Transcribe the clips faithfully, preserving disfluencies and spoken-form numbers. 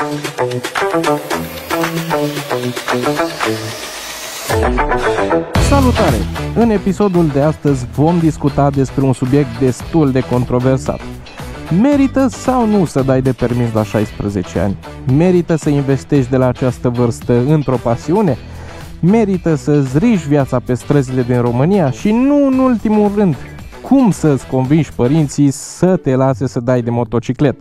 Salutare! În episodul de astăzi vom discuta despre un subiect destul de controversat. Merită sau nu să dai de permis la șaisprezece ani? Merită să investești de la această vârstă într-o pasiune? Merită să-ți riști viața pe străzile din România? Și nu în ultimul rând, cum să-ți convingi părinții să te lase să dai de motocicletă?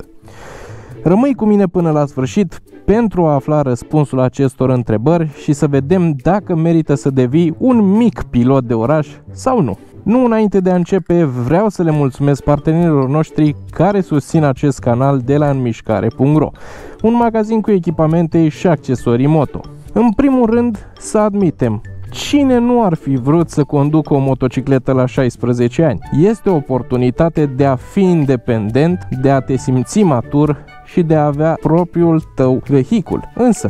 Rămâi cu mine până la sfârșit pentru a afla răspunsul acestor întrebări și să vedem dacă merită să devii un mic pilot de oraș sau nu. Nu înainte de a începe, vreau să le mulțumesc partenerilor noștri care susțin acest canal de la înmișcare punct ro, un magazin cu echipamente și accesorii moto. În primul rând, să admitem, cine nu ar fi vrut să conducă o motocicletă la șaisprezece ani? Este o oportunitate de a fi independent, de a te simți matur și de a avea propriul tău vehicul. Însă,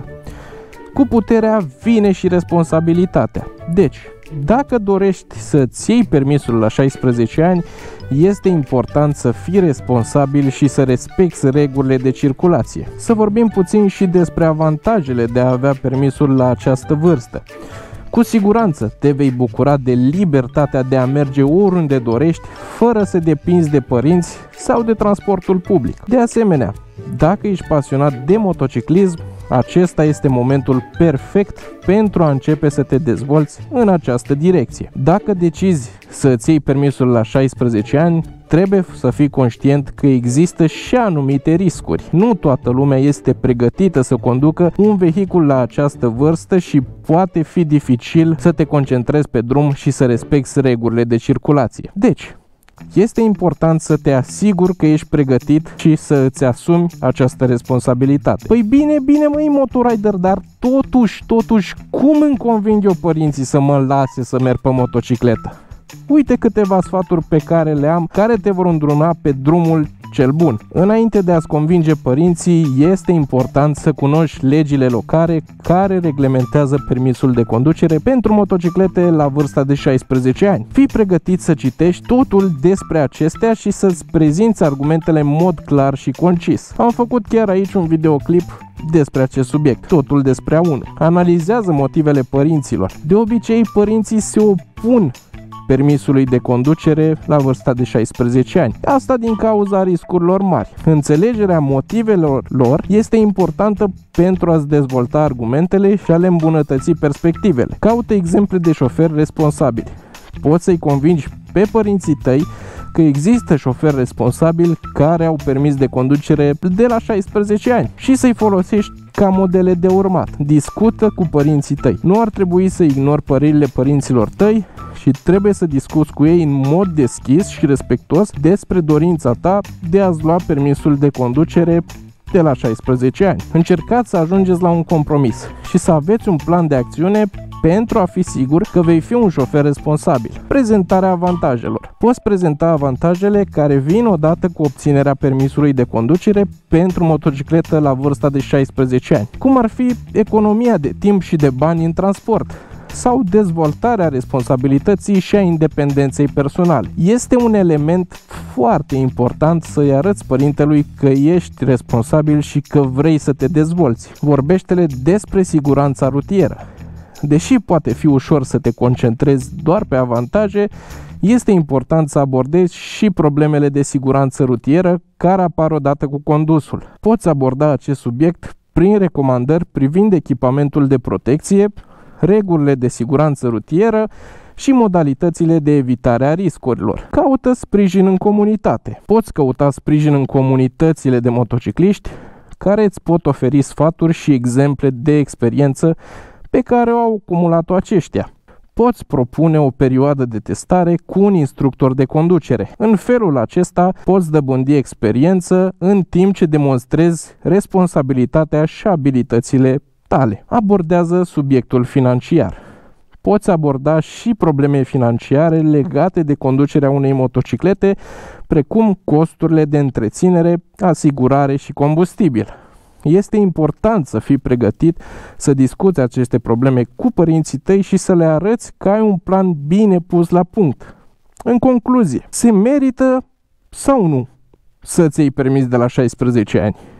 cu puterea vine și responsabilitatea. Deci, dacă dorești să-ți iei permisul la șaisprezece ani, este important să fii responsabil și să respecti regulile de circulație. Să vorbim puțin și despre avantajele de a avea permisul la această vârstă. Cu siguranță te vei bucura de libertatea de a merge oriunde dorești, fără să depinzi de părinți sau de transportul public. De asemenea, dacă ești pasionat de motociclism, acesta este momentul perfect pentru a începe să te dezvolți în această direcție. Dacă decizi să îți iei permisul la șaisprezece ani, trebuie să fii conștient că există și anumite riscuri. Nu toată lumea este pregătită să conducă un vehicul la această vârstă și poate fi dificil să te concentrezi pe drum și să respecti regulile de circulație. Deci, este important să te asiguri că ești pregătit și să îți asumi această responsabilitate. Păi bine, bine măi motorider, dar totuși, totuși, cum îmi conving eu părinții să mă lase să merg pe motocicletă? Uite câteva sfaturi pe care le am, care te vor îndruma pe drumul cel bun. Înainte de a-ți convinge părinții, este important să cunoști legile locale care reglementează permisul de conducere pentru motociclete la vârsta de șaisprezece ani. Fii pregătit să citești totul despre acestea și să-ți prezinți argumentele în mod clar și concis. Am făcut chiar aici un videoclip despre acest subiect, totul despre A unu. Analizează motivele părinților. De obicei, părinții se opun permisului de conducere la vârsta de șaisprezece ani. Asta din cauza riscurilor mari. Înțelegerea motivelor lor este importantă pentru a-ți dezvolta argumentele și a le îmbunătăți perspectivele. Caută exemple de șoferi responsabili. Poți să-i convingi pe părinții tăi că există șoferi responsabili care au permis de conducere de la șaisprezece ani și să-i folosești ca modele de urmat. Discută cu părinții tăi. Nu ar trebui să ignori părerile părinților tăi și trebuie să discuți cu ei în mod deschis și respectuos despre dorința ta de a-ți lua permisul de conducere de la șaisprezece ani. Încercați să ajungeți la un compromis și să aveți un plan de acțiune pentru a fi sigur că vei fi un șofer responsabil. Prezentarea avantajelor. Poți prezenta avantajele care vin odată cu obținerea permisului de conducere pentru motocicletă la vârsta de șaisprezece ani, cum ar fi economia de timp și de bani în transport sau dezvoltarea responsabilității și a independenței personale. Este un element foarte important să-i arăți părintelui că ești responsabil și că vrei să te dezvolți. Vorbește-le despre siguranța rutieră. Deși poate fi ușor să te concentrezi doar pe avantaje, este important să abordezi și problemele de siguranță rutieră care apar odată cu condusul. Poți aborda acest subiect prin recomandări privind echipamentul de protecție, regulile de siguranță rutieră și modalitățile de evitare a riscurilor. Caută sprijin în comunitate. Poți căuta sprijin în comunitățile de motocicliști care îți pot oferi sfaturi și exemple de experiență pe care au acumulat-o aceștia. Poți propune o perioadă de testare cu un instructor de conducere. În felul acesta poți dobândi experiență în timp ce demonstrezi responsabilitatea și abilitățile tale. Abordează subiectul financiar. Poți aborda și probleme financiare legate de conducerea unei motociclete, precum costurile de întreținere, asigurare și combustibil. Este important să fii pregătit să discuți aceste probleme cu părinții tăi și să le arăți că ai un plan bine pus la punct. În concluzie, se merită sau nu să-ți iei permis de la șaisprezece ani?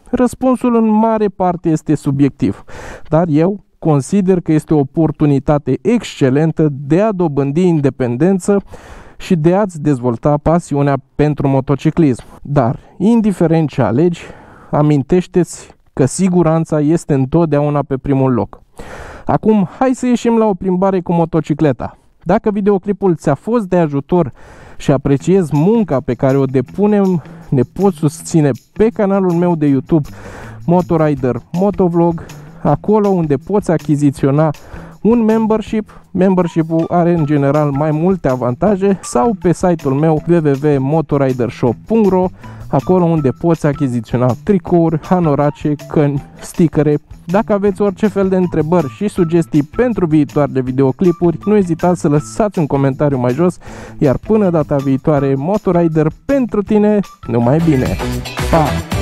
Răspunsul în mare parte este subiectiv, dar eu consider că este o oportunitate excelentă de a dobândi independență și de a-ți dezvolta pasiunea pentru motociclism. Dar, indiferent ce alegi, amintește-ți că siguranța este întotdeauna pe primul loc. Acum, hai să ieșim la o plimbare cu motocicleta. Dacă videoclipul ți-a fost de ajutor și apreciezi munca pe care o depunem, ne poți susține pe canalul meu de YouTube Motorider Motovlog, acolo unde poți achiziționa un membership. Membership-ul are în general mai multe avantaje, sau pe site-ul meu w w w punct motoridershop punct ro, acolo unde poți achiziționa tricouri, hanorace, căni, stickere. Dacă aveți orice fel de întrebări și sugestii pentru viitoarele videoclipuri, nu ezitați să lăsați un comentariu mai jos, iar până data viitoare, Motorider pentru tine, numai bine! Pa!